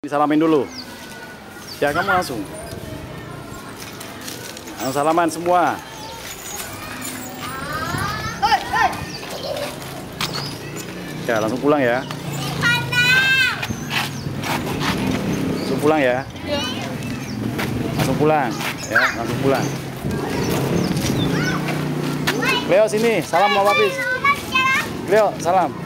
disalamin dulu. Ya, kamu langsung. Salaman semua. Ya, langsung pulang ya. Langsung pulang ya. Langsung pulang. Ya, langsung pulang. Leo sini, salam sama Papi. Leo, salam.